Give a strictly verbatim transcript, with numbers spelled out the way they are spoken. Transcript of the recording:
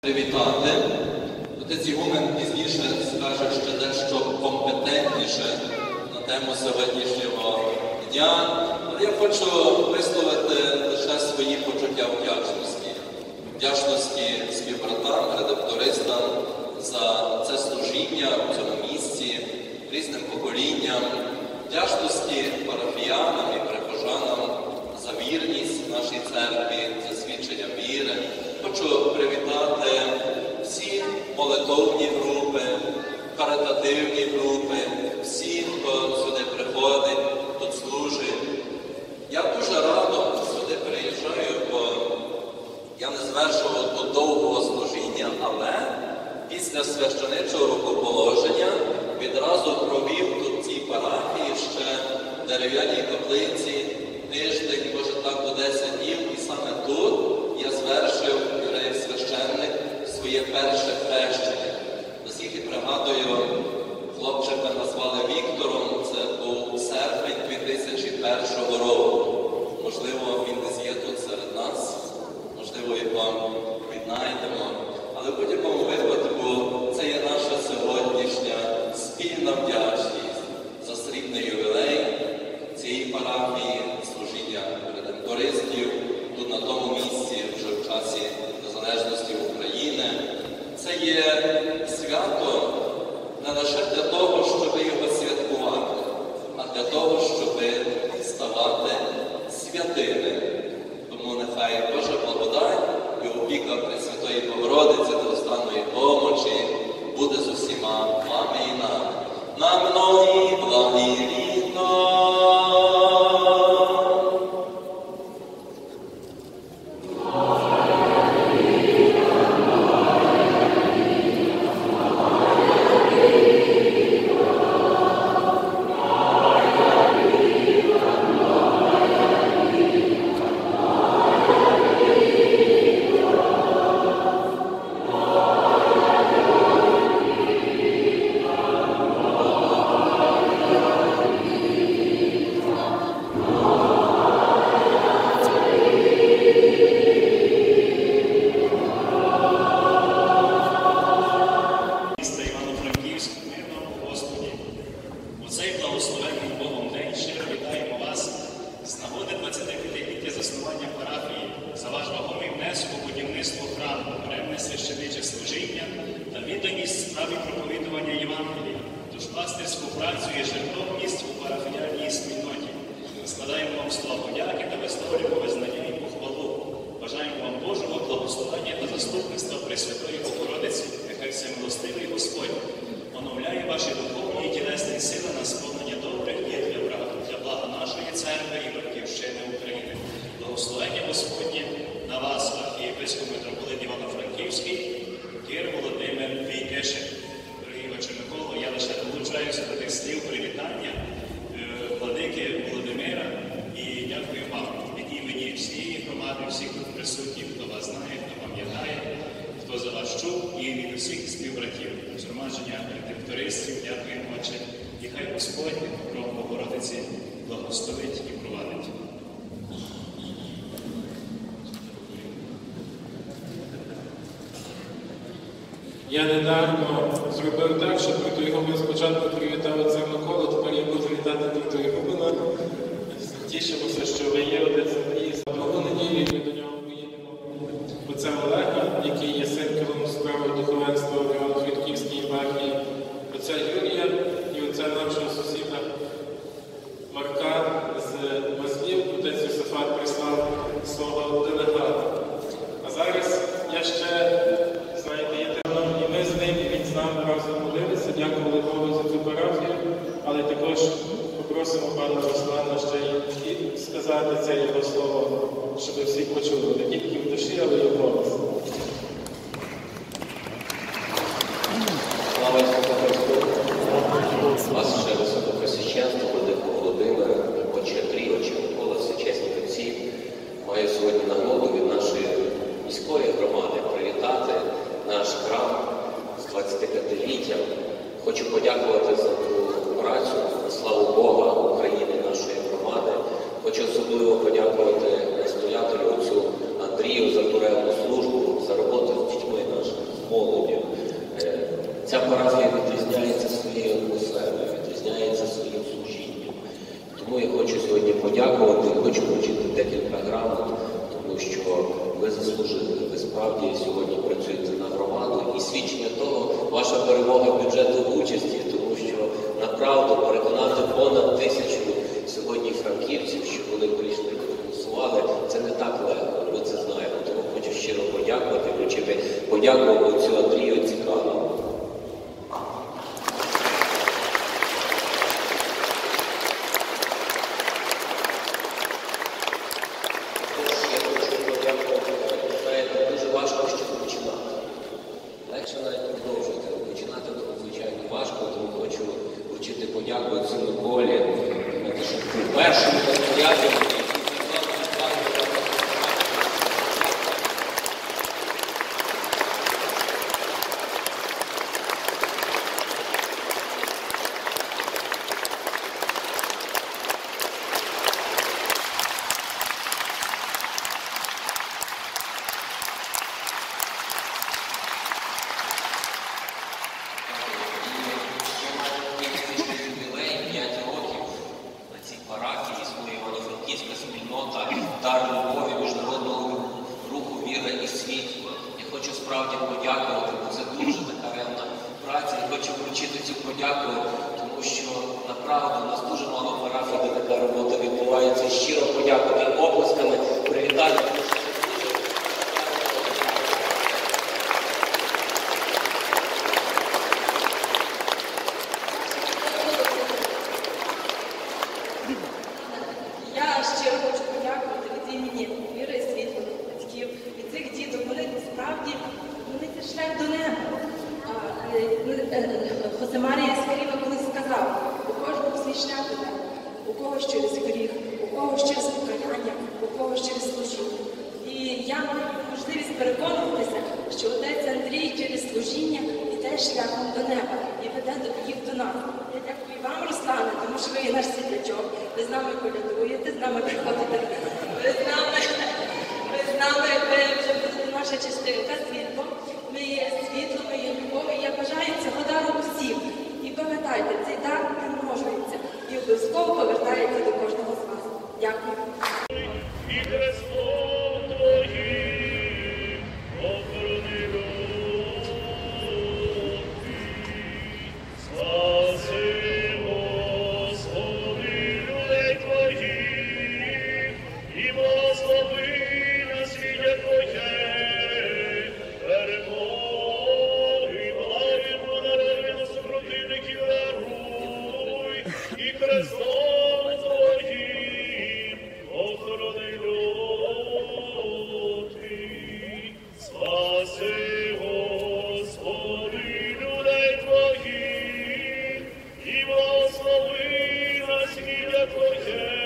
Привітати. Отець Ігумен пізніше скаже ще дещо компетентніше на тему сьогоднішнього дня. Але я хочу висловити лише свої почуття вдячності. Вдячності співбратам, редактористам за це служіння в цьому місці, різним поколінням. Вдячності парафіянам і прихожанам за вірність нашій церкві, за свідчення віри. Хочу привітати всі молитовні групи, каритативні групи, всі, хто сюди приходить, тут служить. Я дуже радо сюди приїжджаю, бо я не звершував тут довгого служіння, але після священичого рукоположення відразу провів тут цій парафії ще в дерев'яній каплиці тиждень, може так, до десять днів, і саме тут я звершив, як священник, своє перше хрещення. Наскільки пригадую, хлопчика назвали Віктором, це був серпень дві тисячі першого року. Можливо, він десь є тут серед нас, можливо, його віднайдемо. Але в будь-якому випадку це є наша сьогоднішня спільна вдячність за срібний ювілей цієї парафії, служіння редемтористів, тут на тому місці, вже в часі незалежності України. Це є свято не лише для того, щоб його святкувати, а для того, щоб ставати святими. Тому нехай Божа благодать і опіка Пресвятої Богородиці та останньої помочі буде з усіма вами і нами. На многі благі літа. Священиче служіння та відданість справі проповідування Євангелія, душпастерську працю і жертовність у парафіяльній спільноті. Складаємо вам слова подяки та висловлюємо визнання і похвалу. Бажаємо вам Божого благословення та заступництва Пресвятої Богородиці. Нехай всемилостивий Господь оновляє ваші духовні і тілесні сили на сповнення добрих діл для блага, для блага нашої церкви і батьківщини України. Благословення Господнє на вас, архієпископ митрополит Івано-Франківський, Кир Володимир Війкешин. Дорогі отче Миколо, я лише долучаюся до тих слів привітання владики Володимира і дякую вам від імені всієї громади, всіх тут присутніх, хто вас знає, хто пам'ятає, хто за вас чув, і від усіх співбратів. Згромадження редактористів, дякуємо, отче, і хай Господь покров Богородиці благословить і провадить. Я недарно зробив так, що проти його ми спочатку привітали це Миколу, тепер я буду вітати проти Ігумена. Тішимося, що ви є отець Андрій. За другу неділю ми до нього поїдемо. Отця Олега, який є син керівним справою духовенства в Івано-Франківській єпархії, отця Юрія і отця нашого сусіда Марка з Мазлів, отець Йосифат прислав свого делегата. А зараз я ще, знаєте, є і ми з ним, і він з нами разом молилися, дякували Богу за цю парафію, але також попросимо пана Руслана ще й сказати це його слово, щоб всі почули, не тільки в душі, але й в голос. Слава Ісусу Христу! Вас ще високопресвященство, владико Володимира, отче Андрій, отче Микола, всечесні отці, маю сьогодні нагоду від нашої міської громади привітати наш храм з двадцятип'ятиліттям. Хочу подякувати за ту працю, на славу Бога, України, нашої громади. Хочу особливо подякувати настоятелю отцю Андрію за туревну службу, за роботу з дітьми нашими. Ця парафія відрізняється своєю атмосферою, відрізняється своїм служінням. Тому я хочу сьогодні подякувати, хочу вручити декілька грамот, тому що ви заслужили. Ви справді сьогодні працюєте на громаду. І свідчення того, ваша перемога бюджету участі, тому що направду переконати понад тисячу сьогодні франківців, що вони прийшли проголосували, це не так легко, ми це знаємо. Тому хочу щиро подякувати, вручити подяку отцю Андрію Цікану. Легше навіть продовжувати, починати звичайно важко, тому хочу вручити подяку цю Миколі, першому настоятелю. Спільнота дар любові міжнародного руху віра і світла. Я хочу справді подякувати, бо це дуже така ревна праця. Я хочу вручити цю подяку, тому що направду у нас дуже мало парафій, де така робота відбувається. Щиро подякувати оплесками, привітати. Я щиро хочу подякувати від імені віри і світла, батьків, від цих діток. Вони справді, вони це шлях до неба. Хосе Марія Скаріва колись сказав, у кожного свій шлях до неба, у когось через гріх, у когось через покаяння, у когось через служіння. І я маю можливість переконуватися, що отець Андрій через служіння йде шляхом до неба і веде їх до нас. Я дякую вам, Руслане, тому що ви є наш світлячок. Ви з нами колядуєте, з нами приходите. Ви з нами, ви з нами, ви вже будете наша частинка, світло. Ми є світло, ми є любов. І я бажаю цього дару усім. І пам'ятайте, цей дар примножується. І обов'язково повертається до кожного з вас. Дякую. І Христом Твоїм охорони люди, спаси, Господи, людей Твоїх, і благослови насліддя Твоє, перемоги, благовірну народи на супротивників даруй, і Христом Твоїм охорони люди, спаси, Господи, людей Твоїх, і благослови насліддя Твоє.